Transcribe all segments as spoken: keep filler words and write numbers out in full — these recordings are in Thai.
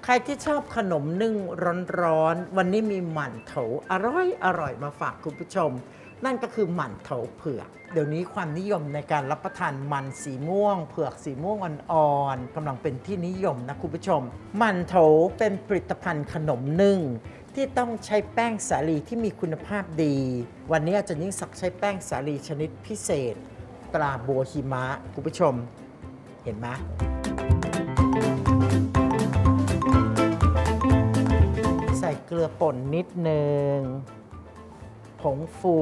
ใครที่ชอบขนมนึ่งร้อนๆวันนี้มีหมั่นโถอร่อยอร่อยมาฝากคุณผู้ชมนั่นก็คือหมั่นโถเผือกเดี๋ยวนี้ความนิยมในการรับประทานมันสีม่วงเผือกสีม่วงอ่อนๆกำลังเป็นที่นิยมนะคุณผู้ชมหมั่นโถเป็นผลิตภัณฑ์ขนมนึ่งที่ต้องใช้แป้งสาลีที่มีคุณภาพดีวันนี้อาจารย์ยิ่งศักดิ์ใช้แป้งสาลีชนิดพิเศษตราบัวหิมะคุณผู้ชมเห็นไหมใส่เกลือป่นนิดนึงผงฟู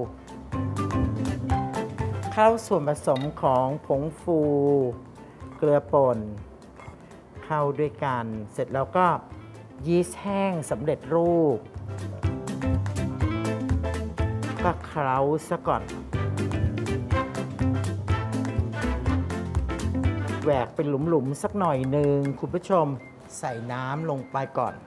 เข้าส่วนผสมของผงฟูเกลือป่นเข้าด้วยกันเสร็จแล้วก็ยีสต์แห้งสำเร็จรูปก็เคล้าซะก่อนแหวกเป็นหลุมๆสักหน่อยหนึ่งคุณผู้ชมใส่น้ำลงไปก่อน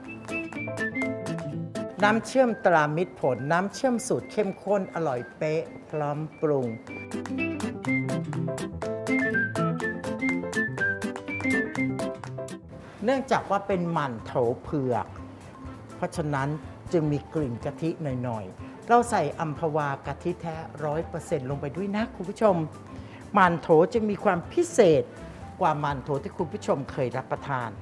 น้ำเชื่อมตรามิตรผลน้ำเชื่อมสูตรเข้มข้นอร่อยเป๊ะพร้อมปรุงเนื่องจากว่าเป็นหมั่นโถเผือกเพราะฉะนั้นจึงมีกลิ่นกะทิหน่อยๆเราใส่อัมพวากะทิแท้ ร้อยเปอร์เซ็นต์ ลงไปด้วยนะคุณผู้ชมหมั่นโถจึงมีความพิเศษกว่าหมั่นโถที่คุณผู้ชมเคยรับประทาน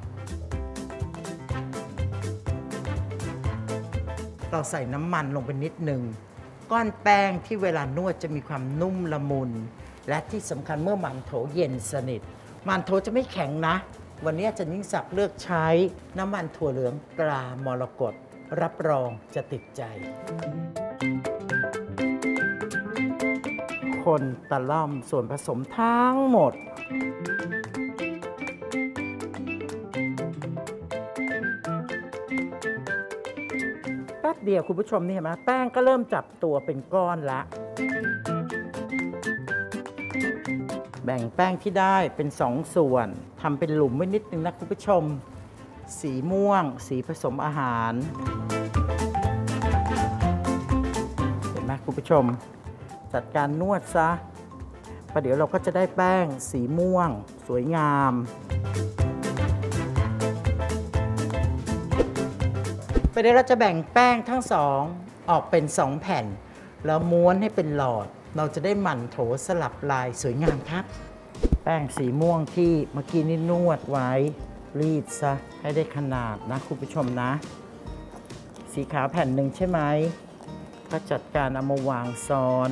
เราใส่น้ำมันลงไปนิดหนึ่งก้อนแป้งที่เวลานวดจะมีความนุ่มละมุนและที่สำคัญเมื่อหมั่นโถเย็นสนิทหมั่นโถจะไม่แข็งนะวันนี้อาจารย์ยิ่งศักดิ์เลือกใช้น้ำมันถั่วเหลืองตรามรกตรับรองจะติดใจคนตะล่อมส่วนผสมทั้งหมดแป๊บเดียวคุณผู้ชมนี่เห็นไหมแป้งก็เริ่มจับตัวเป็นก้อนละแบ่งแป้งที่ได้เป็นสองส่วนทำเป็นหลุมไว้นิดนึงนะคุณผู้ชมสีม่วงสีผสมอาหารเห็นไหมคุณผู้ชมจัดการนวดซะประเดี๋ยวเราก็จะได้แป้งสีม่วงสวยงามประเดี๋ยวเราจะแบ่งแป้งทั้งสองออกเป็นสองแผ่นแล้วม้วนให้เป็นหลอดเราจะได้หมั่นโถสลับลายสวยงามครับแป้งสีม่วงที่เมื่อกี้นี่นวดไว้รีดซะให้ได้ขนาดนะคุณผู้ชมนะสีขาวแผ่นหนึ่งใช่ไหมก็จัดการเอามาวางซ้อน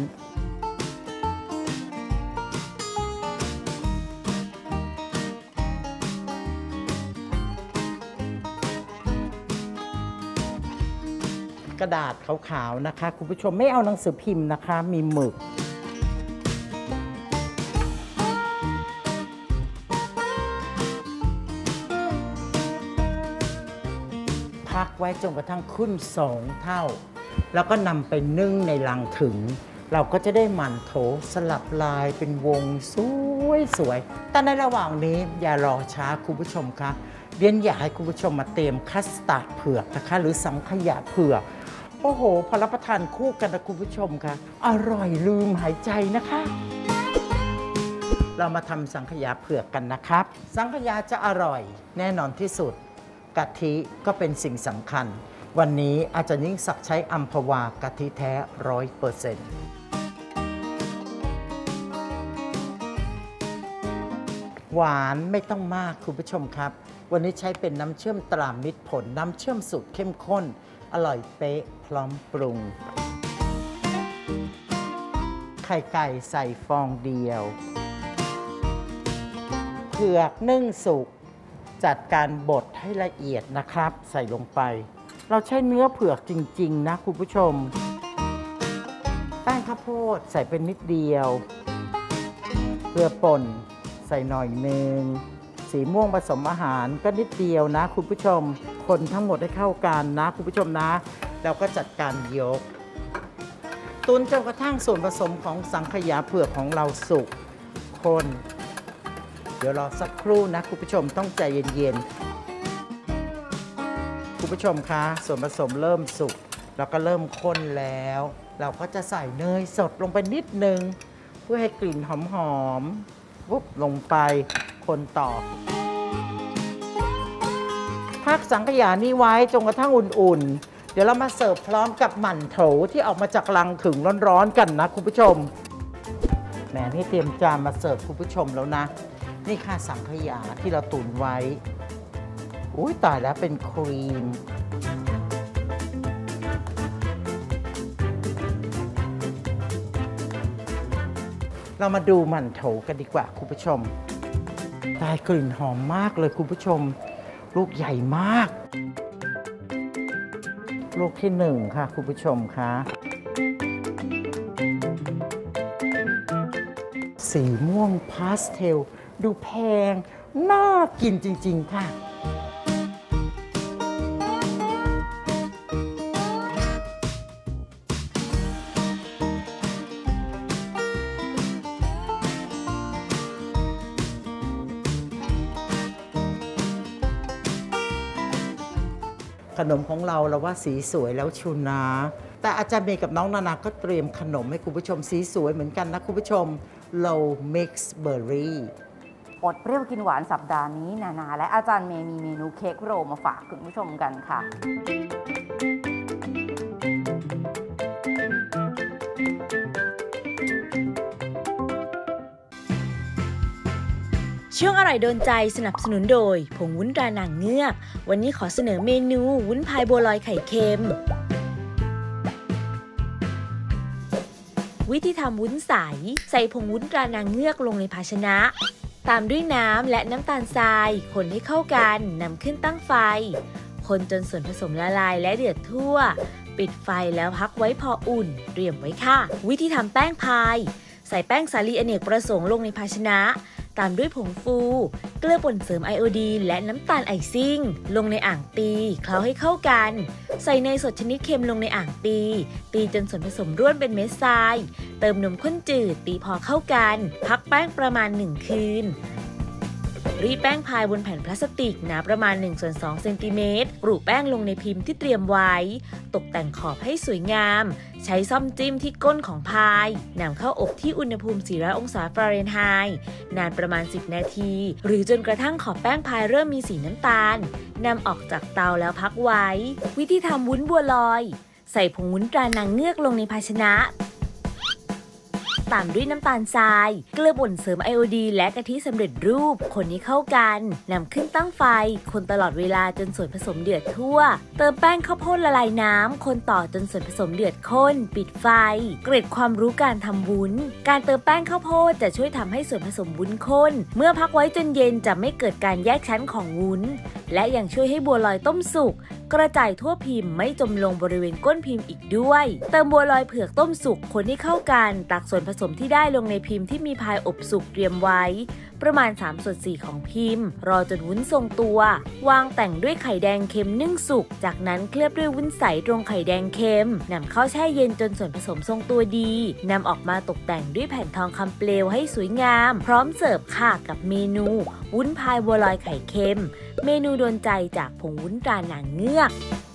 กระดาษขาวๆนะคะคุณผู้ชมไม่เอาหนังสือพิมพ์นะคะมีหมึกพักไว้จนกระทั่งขึ้นสองเท่าแล้วก็นำไปนึ่งในลังถึงเราก็จะได้หมั่นโถสลับลายเป็นวงสวยสวยแต่ในระหว่างนี้อย่ารอช้าคุณผู้ชมคะเรียนอยากให้คุณผู้ชมมาเตรียมคัสตาร์ดเผือกนะคะหรือสังขยาเผือกโอ้โหพอรับประทานคู่กันนะคุณผู้ชมคะอร่อยลืมหายใจนะคะเรามาทำสังขยาเผือกกันนะครับสังขยาจะอร่อยแน่นอนที่สุดกะทิก็เป็นสิ่งสำคัญวันนี้อาจารย์ยิ่งศักดิ์ใช้อัมพวากะทิแท้ร้อยเปอร์เซ็นต์หวานไม่ต้องมากคุณผู้ชมครับวันนี้ใช้เป็นน้ำเชื่อมตรามิตรผลน้ำเชื่อมสูตรเข้มข้นอร่อยเป๊ะพร้อมปรุงไข่ไก่ใส่ฟองเดียวเผือกนึ่งสุกจัดการบดให้ละเอียดนะครับใส่ลงไปเราใช้เนื้อเผือกจริงๆนะคุณผู้ชมแป้งข้าวโพดใส่เป็นนิดเดียวเกลือป่นใส่หน่อยนึงสีม่วงผสมอาหารก็นิดเดียวนะคุณผู้ชมคนทั้งหมดให้เข้ากันนะคุณผู้ชมนะเราก็จัดการยกตุนจนกระทั่งส่วนผสมของสังขยาเผือกของเราสุกคนเดี๋ยวรอสักครู่นะคุณผู้ชมต้องใจเย็นๆคุณผู้ชมคะส่วนผสมเริ่มสุกแล้วก็เริ่มข้นแล้วเราก็จะใส่เนยสดลงไปนิดนึงเพื่อให้กลิ่นหอมๆปุ๊บลงไปคนต่อ ทพักสังขยานี้ไว้จนกระทั่งอุ่นๆเดี๋ยวเรามาเสิร์ฟพร้อมกับหมั่นโถที่ออกมาจากลังถึงร้อนๆกันนะคุณผู้ชมแหมนี่เตรียมจานมาเสิร์ฟคุณผู้ชมแล้วนะนี่ค่ะสังขยาที่เราตุ๋นไว้อุ้ยตายแล้วเป็นครีมเรามาดูหมั่นโถกันดีกว่าคุณผู้ชมตายกลิ่นหอมมากเลยคุณผู้ชมลูกใหญ่มากลูกที่หนึ่งค่ะคุณผู้ชมคะสีม่วงพาสเทลดูแพงน่ากินจริงๆค่ะขนมของเราเราว่าสีสวยแล้วชูนะแต่อาจารย์เมย์กับน้องนานาก็เตรียมขนมให้คุณผู้ชมสีสวยเหมือนกันนะคุณผู้ชม Low Mix Berry อดเปรี้ยวกินหวานสัปดาห์นี้นานาและอาจารย์เมย์มีเมนูเค้กโรลมาฝากคุณผู้ชมกันค่ะช่วงอร่อยโดนใจสนับสนุนโดยผงวุ้นตรานางเงือกวันนี้ขอเสนอเมนูวุ้นพายบัวลอยไข่เค็มวิธีทำวุ้นใสใส่ผงวุ้นตรานางเงือกลงในภาชนะตามด้วยน้ำและน้ำตาลทรายคนให้เข้ากันนำขึ้นตั้งไฟคนจนส่วนผสมละลายและเดือดทั่วปิดไฟแล้วพักไว้พออุ่นเตรียมไว้ค่ะวิธีทำแป้งพายใส่แป้งสาลีอเนกประสงค์ลงในภาชนะตามด้วยผงฟูเกลือป่นเสริมไอโอดีนและน้ำตาลไอซิ่งลงในอ่างตีเคล้าให้เข้ากันใส่เนยสดชนิดเค็มลงในอ่างตีตีจนส่วนผสมร่วนเป็นเม็ดทรายเติมนมข้นจืดตีพอเข้ากันพักแป้งประมาณหนึ่งคืนรีดแป้งพายบนแผ่นพลาสติกหนาประมาณหนึ่งส่วนสองเซนติเมตรปลูกแป้งลงในพิมพ์ที่เตรียมไว้ตกแต่งขอบให้สวยงามใช้ซ่อมจิ้มที่ก้นของพายนำเข้าอบที่อุณหภูมิสี่ร้อยองศาฟาเรนไฮต์นานประมาณสิบนาทีหรือจนกระทั่งขอบแป้งพายเริ่มมีสีน้ำตาลนำออกจากเตาแล้วพักไว้วิธีทำวุ้นบัวลอยใส่ผงวุ้นตรานางเงือกลงในภาชนะตามด้วยน้ำตาลทรายเกลือป่นเสริมไอโอดีนและกะทิสำเร็จรูปคนให้เข้ากันนำขึ้นตั้งไฟคนตลอดเวลาจนส่วนผสมเดือดทั่วเติมแป้งข้าวโพดละลายน้ำคนต่อจนส่วนผสมเดือดข้นปิดไฟเกร็ดความรู้การทำวุ้นการเติมแป้งข้าวโพดจะช่วยทำให้ส่วนผสมวุ้นข้นเมื่อพักไว้จนเย็นจะไม่เกิดการแยกชั้นของวุ้นและยังช่วยให้บัวลอยต้มสุกกระจายทั่วพิมพ์ไม่จมลงบริเวณก้นพิมพ์อีกด้วยเติมบัวลอยเผือกต้มสุกคนให้เข้ากันตักส่วนผสมที่ได้ลงในพิมพ์ที่มีพายอบสุกเตรียมไว้ประมาณสามส่วนสี่ของพิมพ์รอจนวุ้นทรงตัววางแต่งด้วยไข่แดงเค็มนึ่งสุกจากนั้นเคลือบด้วยวุ้นใสตรงไข่แดงเค็มนำเข้าแช่เย็นจนส่วนผสมทรงตัวดีนำออกมาตกแต่งด้วยแผ่นทองคำเปลวให้สวยงามพร้อมเสิร์ฟค่ะกับเมนูวุ้นพายบัวลอยไข่เค็มเมนูโดนใจจากผงวุ้นตรานางเงือก